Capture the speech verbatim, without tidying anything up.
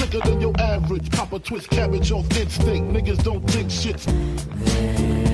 quicker than your average. Pop a twist cabbage off instinct. Niggas don't think shit's